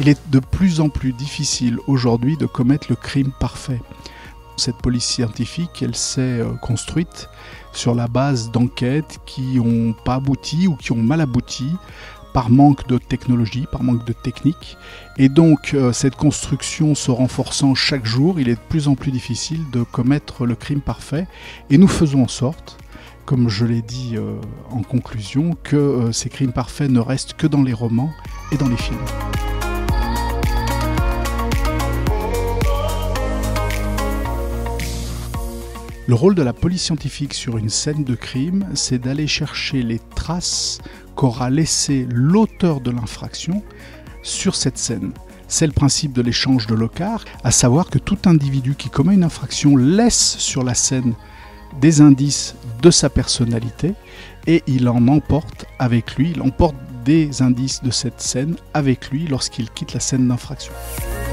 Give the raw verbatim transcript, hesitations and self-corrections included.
Il est de plus en plus difficile aujourd'hui de commettre le crime parfait. Cette police scientifique, elle s'est construite sur la base d'enquêtes qui n'ont pas abouti ou qui ont mal abouti par manque de technologie, par manque de technique. Et donc, euh, cette construction se renforçant chaque jour, il est de plus en plus difficile de commettre le crime parfait. Et nous faisons en sorte, comme je l'ai dit euh, en conclusion, que euh, ces crimes parfaits ne restent que dans les romans et dans les films. Le rôle de la police scientifique sur une scène de crime, c'est d'aller chercher les traces qu'aura laissées l'auteur de l'infraction sur cette scène. C'est le principe de l'échange de l'ocar, à savoir que tout individu qui commet une infraction laisse sur la scène des indices de sa personnalité et il en emporte avec lui, il emporte des indices de cette scène avec lui lorsqu'il quitte la scène d'infraction.